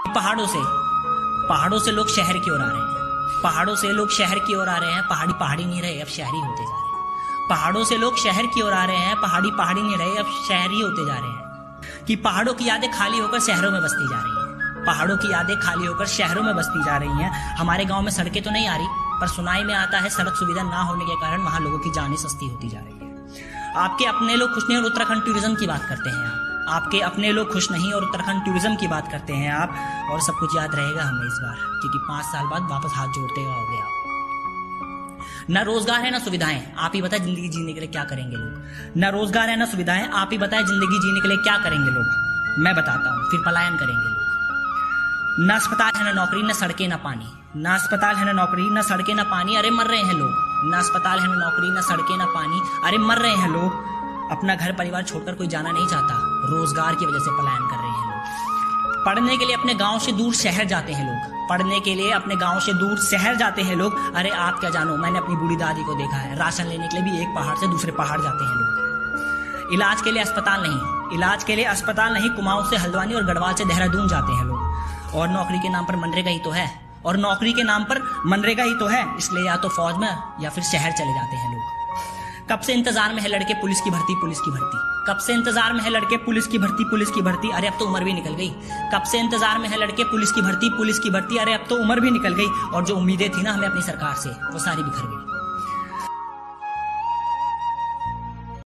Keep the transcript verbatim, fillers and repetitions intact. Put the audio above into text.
पहाड़ों से पहाड़ों से लोग शहर की ओर आ रहे हैं, पहाड़ों से लोग शहर की ओर आ रहे हैं। पहाड़ी पहाड़ी नहीं रहे, अब शहरी होते जा रहे हैं। पहाड़ों से लोग शहर की ओर आ रहे हैं, पहाड़ी पहाड़ी नहीं रहे, अब शहरी होते जा रहे हैं। कि पहाड़ों की यादें खाली होकर शहरों में बसती जा रही हैं, पहाड़ों की यादें खाली होकर शहरों में बसती जा रही हैं। हमारे गांव में सड़कें तो नहीं आ रही, पर सुनाई में आता है सड़क सुविधा ना होने के कारण वहां लोगों की जानें सस्ती होती जा रही है। आपके अपने लोग खुश नहीं और उत्तराखंड टूरिज्म की बात करते हैं आप आपके अपने लोग खुश नहीं और उत्तराखंड टूरिज्म की बात करते हैं आप। और सब कुछ याद रहेगा हमें इस बार, क्योंकि पांच साल बाद वापस हाथ जोड़ते हुए आओगे आप। ना रोजगार है ना सुविधाएं, आप ही बताएं जिंदगी जीने के लिए क्या करेंगे लोग। ना रोजगार है ना सुविधाएं, आप ही बताएं जिंदगी जीने के लिए क्या करेंगे लोग। मैं बताता हूँ, फिर पलायन करेंगे लोग। ना अस्पताल है ना नौकरी, ना सड़कें ना पानी। ना अस्पताल है ना नौकरी, ना सड़कें ना पानी, अरे मर रहे हैं लोग। ना अस्पताल है ना नौकरी, ना सड़कें ना पानी, अरे मर रहे हैं लोग। अपना घर परिवार छोड़कर कोई जाना नहीं चाहता, रोजगार की वजह से पलायन कर रहे हैं लोग। पढ़ने के लिए अपने गांव से दूर शहर जाते हैं लोग, पढ़ने के लिए अपने गांव से दूर शहर जाते हैं लोग। अरे आप क्या जानो, मैंने अपनी बूढ़ी दादी को देखा है, राशन लेने के लिए भी एक पहाड़ से दूसरे पहाड़ जाते हैं लोग। इलाज के लिए अस्पताल नहीं, इलाज के लिए अस्पताल नहीं, कुमाऊं से हल्द्वानी और गढ़वाल से देहरादून जाते हैं लोग। और नौकरी के नाम पर मनरेगा ही तो है, और नौकरी के नाम पर मनरेगा ही तो है, इसलिए या तो फौज में या फिर शहर चले जाते हैं लोग। कब से इंतजार में है लड़के पुलिस की भर्ती, पुलिस की भर्ती। कब से इंतजार में है लड़के पुलिस की भर्ती, पुलिस की भर्ती, अरे अब तो उम्र भी निकल गई। कब से इंतजार में है लड़के पुलिस की भर्ती, पुलिस की भर्ती, अरे अब तो उम्र भी निकल गई। और जो उम्मीदें थी ना हमें अपनी सरकार से, वो सारी बिखर गई।